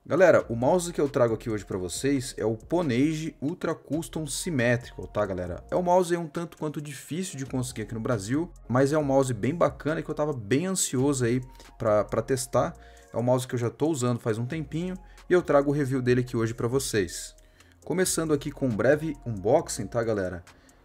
Galera, o mouse que eu trago aqui hoje para vocês é o Ponage Ultra Custom Symmetrical, tá galera? É um mouse um tanto quanto difícil de conseguir aqui no Brasil, mas é um mouse bem bacana que eu tava bem ansioso aí para testar. É um mouse que eu já tô usando faz um tempinho e eu trago o review dele aqui hoje para vocês. Começando aqui com um breve unboxing, tá galera?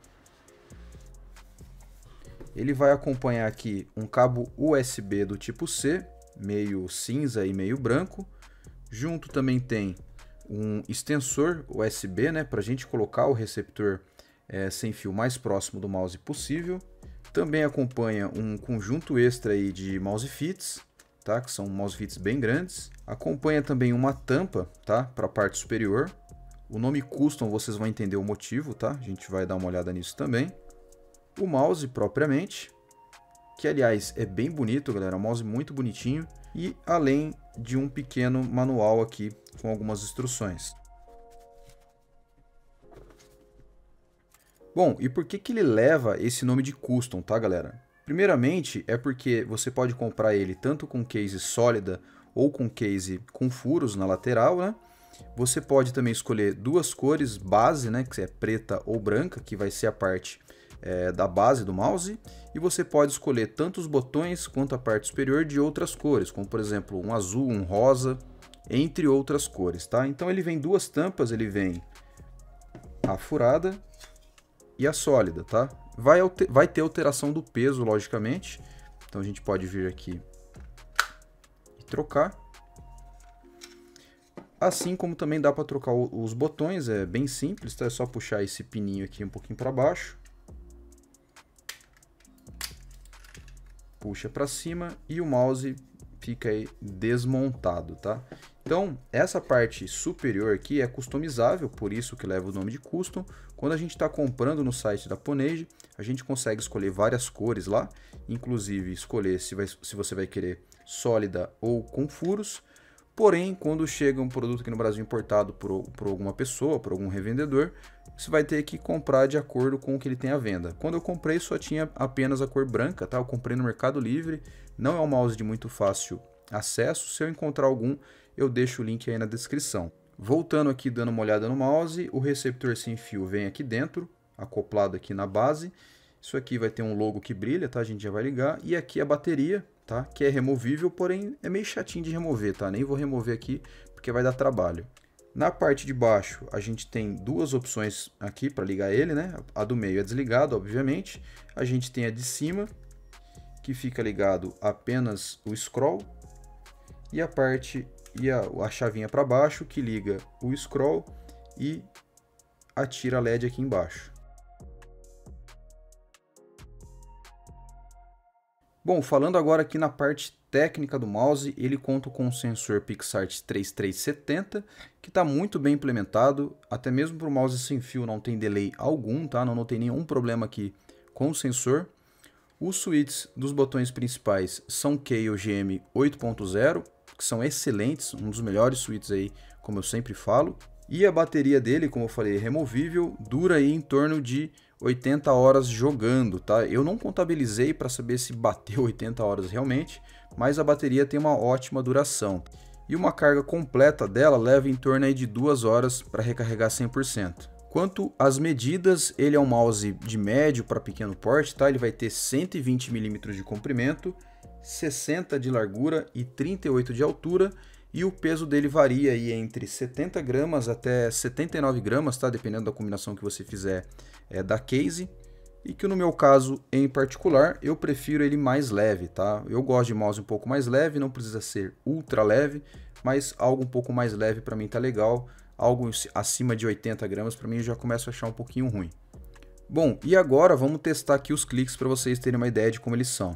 Ele vai acompanhar aqui um cabo USB do tipo C, meio cinza e meio branco. Junto também tem um extensor USB, né, para a gente colocar o receptor sem fio mais próximo do mouse possível. Também acompanha um conjunto extra aí de mousefits, tá, que são mousefits bem grandes. Acompanha também uma tampa, tá, para a parte superior. O nome Custom vocês vão entender o motivo, tá? A gente vai dar uma olhada nisso também. O mouse propriamente, que aliás é bem bonito, galera, é um mouse muito bonitinho. E além de um pequeno manual aqui com algumas instruções. Bom, e por que ele leva esse nome de Custom, tá galera? Primeiramente é porque você pode comprar ele tanto com case sólida ou com case com furos na lateral, né? Você pode também escolher duas cores base, né, que é preta ou branca, que vai ser a parte da base do mouse, e você pode escolher tanto os botões quanto a parte superior de outras cores, como por exemplo um azul, um rosa, entre outras cores, tá? Então ele vem duas tampas, ele vem a furada e a sólida, tá? Vai ter alteração do peso, logicamente, então a gente pode vir aqui e trocar. Assim como também dá para trocar os botões, é bem simples, tá? É só puxar esse pininho aqui um pouquinho para baixo. Puxa para cima e o mouse fica aí desmontado, tá? Então, essa parte superior aqui é customizável, por isso que leva o nome de Custom. Quando a gente está comprando no site da Ponage, a gente consegue escolher várias cores lá, inclusive escolher se você vai querer sólida ou com furos. Porém, quando chega um produto aqui no Brasil importado por alguma pessoa, por algum revendedor, você vai ter que comprar de acordo com o que ele tem à venda. Quando eu comprei só tinha apenas a cor branca, tá? Eu comprei no Mercado Livre, não é um mouse de muito fácil acesso. Se eu encontrar algum, eu deixo o link aí na descrição. Voltando aqui, dando uma olhada no mouse, o receptor sem fio vem aqui dentro, acoplado aqui na base. Isso aqui vai ter um logo que brilha, tá? A gente já vai ligar. E aqui a bateria, tá? Que é removível, porém é meio chatinho de remover, tá? Nem vou remover aqui porque vai dar trabalho. Na parte de baixo, a gente tem duas opções aqui para ligar ele, né? A do meio é desligado, obviamente. A gente tem a de cima, que fica ligado apenas o scroll. E a parte e a chavinha para baixo, que liga o scroll e a tira LED aqui embaixo. Bom, falando agora aqui na parte técnica do mouse, ele conta com um sensor PixArt 3370, que está muito bem implementado, até mesmo para o mouse sem fio não tem delay algum, tá? Não notei nenhum problema aqui com o sensor. Os switches dos botões principais são Keio GM 8.0, que são excelentes, um dos melhores switches aí, como eu sempre falo. E a bateria dele, como eu falei, é removível, dura aí em torno de 80 horas jogando, tá? Eu não contabilizei para saber se bateu 80 horas realmente, mas a bateria tem uma ótima duração. E uma carga completa dela leva em torno aí de 2 horas para recarregar 100%. Quanto às medidas, ele é um mouse de médio para pequeno porte, tá? Ele vai ter 120 mm de comprimento, 60 de largura e 38 de altura, e o peso dele varia aí entre 70 gramas até 79 gramas, tá? Dependendo da combinação que você fizer da case. E que no meu caso em particular, eu prefiro ele mais leve, tá? Eu gosto de mouse um pouco mais leve, não precisa ser ultra leve, mas algo um pouco mais leve para mim tá legal. Algo acima de 80 gramas para mim eu já começo a achar um pouquinho ruim. Bom, e agora vamos testar aqui os cliques para vocês terem uma ideia de como eles são.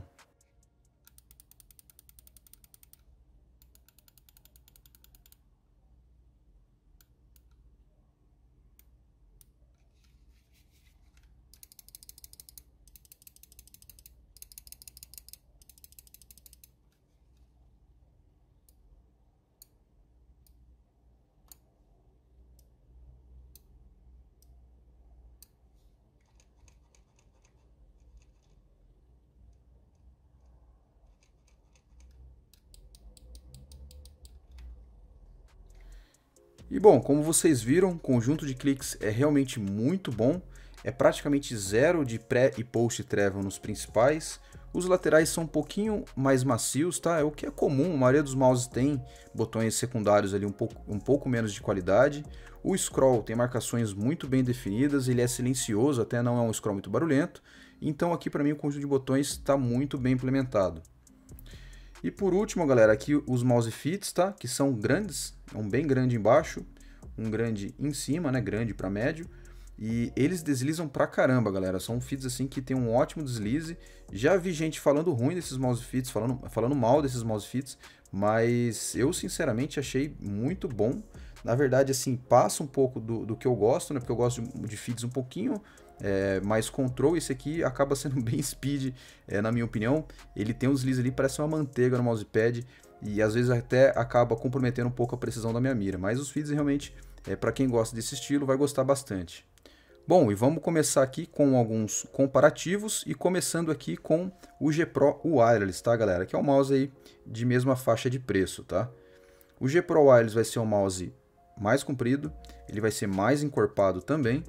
E bom, como vocês viram, o conjunto de cliques é realmente muito bom. É praticamente zero de pré e post travel nos principais. Os laterais são um pouquinho mais macios, tá? É o que é comum, a maioria dos mouses tem botões secundários ali um pouco menos de qualidade. O scroll tem marcações muito bem definidas, ele é silencioso, até não é um scroll muito barulhento. Então aqui para mim o conjunto de botões está muito bem implementado. E por último, galera, aqui os mouse fits, tá? Que são grandes, um bem grande embaixo, um grande em cima, né? Grande para médio. E eles deslizam pra caramba, galera. São fits assim que tem um ótimo deslize. Já vi gente falando ruim desses mouse fits, falando mal desses mouse fits, mas eu sinceramente achei muito bom. Na verdade, assim, passa um pouco do que eu gosto, né? Porque eu gosto de fits um pouquinho mais control. Esse aqui acaba sendo bem speed, na minha opinião. Ele tem um deslize ali, parece uma manteiga no mousepad. E às vezes até acaba comprometendo um pouco a precisão da minha mira. Mas os fits realmente, para quem gosta desse estilo, vai gostar bastante. Bom, e vamos começar aqui com alguns comparativos e começando aqui com o G Pro Wireless, tá, galera? Que é um mouse aí de mesma faixa de preço, tá? O G Pro Wireless vai ser um mouse mais comprido, ele vai ser mais encorpado também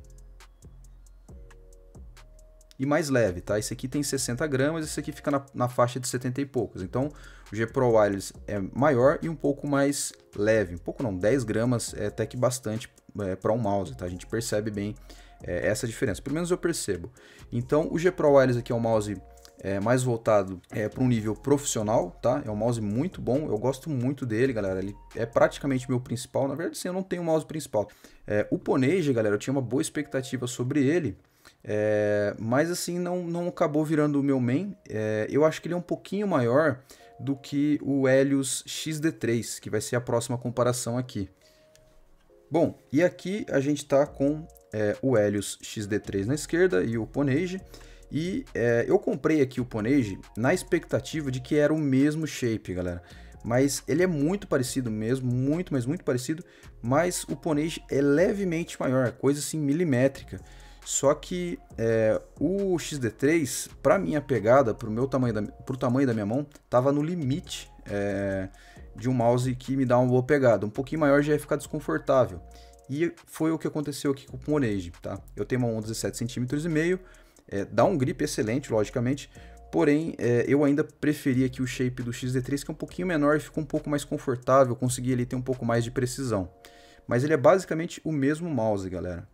e mais leve, tá? Esse aqui tem 60 gramas, esse aqui fica na faixa de 70 e poucos. Então, o G Pro Wireless é maior e um pouco mais leve. Um pouco não, 10 gramas é até que bastante para um mouse, tá? A gente percebe bem essa diferença, pelo menos eu percebo. Então, o G Pro Wireless aqui é um mouse mais voltado para um nível profissional, tá? É um mouse muito bom, eu gosto muito dele, galera. Ele é praticamente meu principal. Na verdade, sim, eu não tenho um mouse principal. O Ponage, galera, eu tinha uma boa expectativa sobre ele. Mas assim, não acabou virando o meu main. Eu acho que ele é um pouquinho maior do que o Helios XD3, que vai ser a próxima comparação aqui. Bom, e aqui a gente está com o Helios XD3 na esquerda e o Ponage. E eu comprei aqui o Ponage na expectativa de que era o mesmo shape, galera. Mas ele é muito parecido mesmo, muito, mas muito parecido. Mas o Ponage é levemente maior, coisa assim milimétrica. Só que o XD3, para minha pegada, pro tamanho da minha mão, tava no limite de um mouse que me dá uma boa pegada. Um pouquinho maior já ia ficar desconfortável. E foi o que aconteceu aqui com o Ponage, tá? Eu tenho uma mão 17,5 cm, dá um grip excelente, logicamente. Porém, eu ainda preferi aqui o shape do XD3, que é um pouquinho menor e fica um pouco mais confortável. Consegui ali ter um pouco mais de precisão. Mas ele é basicamente o mesmo mouse, galera.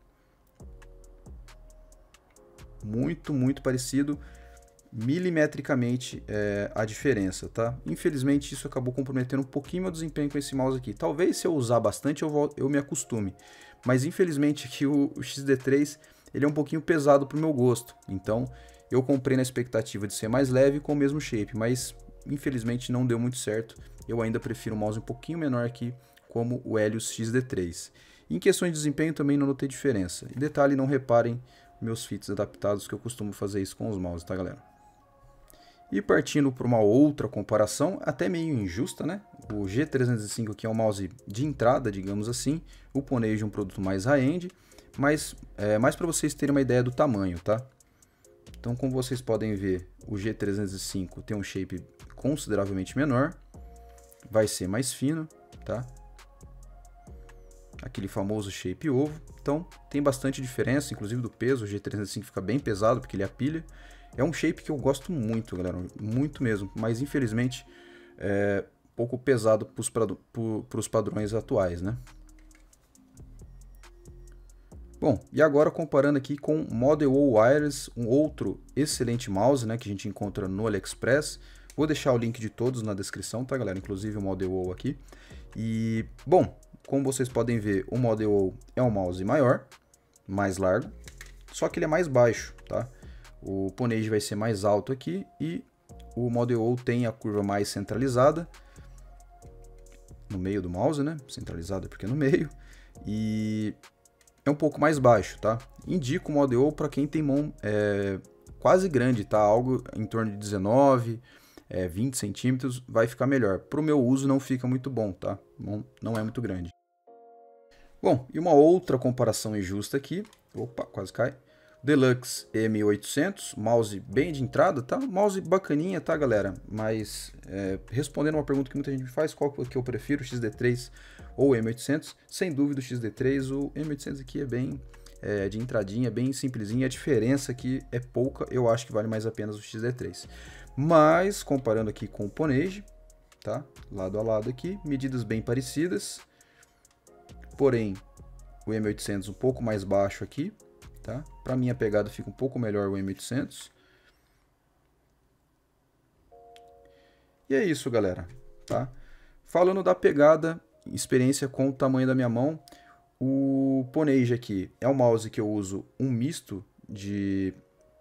Muito, muito parecido, milimetricamente a diferença, tá? Infelizmente isso acabou comprometendo um pouquinho meu desempenho com esse mouse aqui. Talvez se eu usar bastante eu me acostume, mas infelizmente aqui o XD3 ele é um pouquinho pesado para o meu gosto. Então eu comprei na expectativa de ser mais leve com o mesmo shape, mas infelizmente não deu muito certo. Eu ainda prefiro um mouse um pouquinho menor aqui, como o Helios XD3. Em questões de desempenho também não notei diferença. E detalhe, não reparem meus fits adaptados, que eu costumo fazer isso com os mouses, tá, galera? E partindo para uma outra comparação, até meio injusta, né? O G305 aqui é um mouse de entrada, digamos assim. O Ponage é um produto mais high-end, mas mais para vocês terem uma ideia do tamanho, tá? Então, como vocês podem ver, o G305 tem um shape consideravelmente menor, vai ser mais fino, tá? Aquele famoso shape ovo. Então tem bastante diferença, inclusive do peso. O G305 fica bem pesado porque ele é a pilha. É um shape que eu gosto muito, galera, muito mesmo, mas infelizmente é um pouco pesado para os padrões atuais, né? Bom, e agora comparando aqui com o Model O Wireless, um outro excelente mouse, né, que a gente encontra no AliExpress. Vou deixar o link de todos na descrição, tá, galera? Inclusive o Model O aqui. E, bom, como vocês podem ver, o Model O é um mouse maior, mais largo, só que ele é mais baixo, tá? O Ponage vai ser mais alto aqui e o Model O tem a curva mais centralizada, no meio do mouse, né? Centralizada porque é no meio, e é um pouco mais baixo, tá? Indico o Model O para quem tem mão quase grande, tá? Algo em torno de 19, 20 centímetros vai ficar melhor. Para o meu uso não fica muito bom, tá? Não é muito grande. Bom, e uma outra comparação injusta aqui, opa, quase cai. Deluxe M800, mouse bem de entrada, tá? Mouse bacaninha, tá, galera? Mas respondendo uma pergunta que muita gente me faz, qual que eu prefiro, o XD3 ou o M800? Sem dúvida o XD3, o M800 aqui é bem de entradinha, bem simplesinha. A diferença aqui é pouca, eu acho que vale mais a pena o XD3. Mas, comparando aqui com o Ponage, tá? Lado a lado aqui, medidas bem parecidas, porém o M800 um pouco mais baixo aqui, tá? Para mim a pegada fica um pouco melhor o M800. E é isso, galera, tá? Falando da pegada, experiência com o tamanho da minha mão, o Ponage aqui é um mouse que eu uso um misto de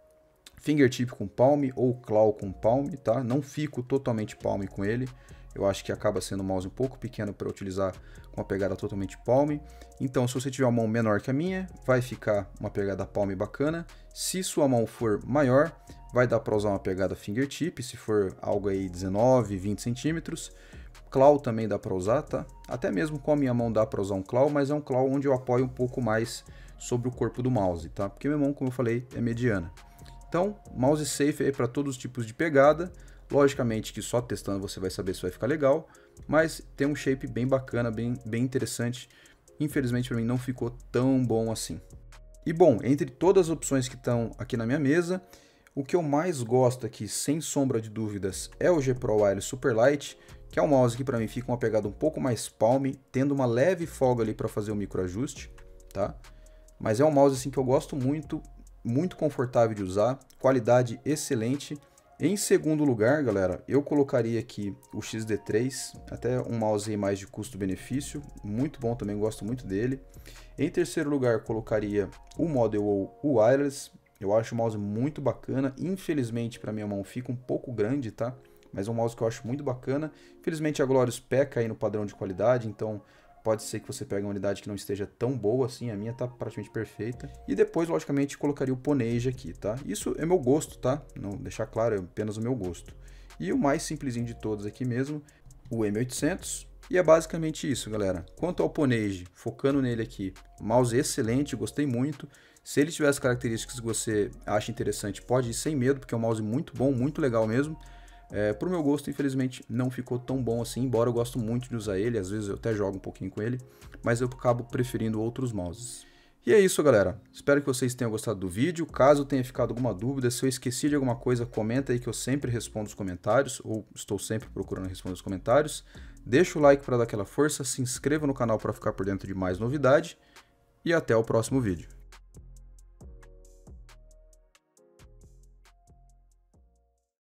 fingertip com palm ou claw com palm, tá? Não fico totalmente palm com ele. Eu acho que acaba sendo um mouse um pouco pequeno para utilizar com uma pegada totalmente palm. Então, se você tiver uma mão menor que a minha, vai ficar uma pegada palm bacana. Se sua mão for maior, vai dar para usar uma pegada fingertip, se for algo aí 19, 20 centímetros. Claw também dá para usar, tá? Até mesmo com a minha mão dá para usar um claw, mas é um claw onde eu apoio um pouco mais sobre o corpo do mouse, tá? Porque minha mão, como eu falei, é mediana. Então, mouse safe aí para todos os tipos de pegada. Logicamente que só testando você vai saber se vai ficar legal, mas tem um shape bem bacana, bem interessante. Infelizmente para mim não ficou tão bom assim. E bom, entre todas as opções que estão aqui na minha mesa, o que eu mais gosto aqui, sem sombra de dúvidas, é o G Pro Wireless Superlight, que é um mouse que para mim fica uma pegada um pouco mais palm, tendo uma leve folga ali para fazer o microajuste, tá? Mas é um mouse assim que eu gosto muito, muito confortável de usar, qualidade excelente. Em segundo lugar, galera, eu colocaria aqui o XD3, até um mouse aí mais de custo-benefício, muito bom também, gosto muito dele. Em terceiro lugar, colocaria o Model O Wireless, eu acho o mouse muito bacana, infelizmente para minha mão fica um pouco grande, tá? Mas é um mouse que eu acho muito bacana. Infelizmente a Glorious peca aí no padrão de qualidade, então pode ser que você pegue uma unidade que não esteja tão boa assim, a minha tá praticamente perfeita. E depois, logicamente, colocaria o Ponage aqui, tá? Isso é meu gosto, tá? Não deixar claro, é apenas o meu gosto. E o mais simplesinho de todos aqui mesmo, o M800. E é basicamente isso, galera. Quanto ao Ponage, focando nele aqui, mouse excelente, gostei muito. Se ele tiver as características que você acha interessante, pode ir sem medo, porque é um mouse muito bom, muito legal mesmo. Pro meu gosto, infelizmente, não ficou tão bom assim, embora eu gosto muito de usar ele, às vezes eu até jogo um pouquinho com ele, mas eu acabo preferindo outros mouses. E é isso, galera. Espero que vocês tenham gostado do vídeo. Caso tenha ficado alguma dúvida, se eu esqueci de alguma coisa, comenta aí que eu sempre respondo os comentários, ou estou sempre procurando responder os comentários. Deixa o like para dar aquela força, se inscreva no canal para ficar por dentro de mais novidade, e até o próximo vídeo.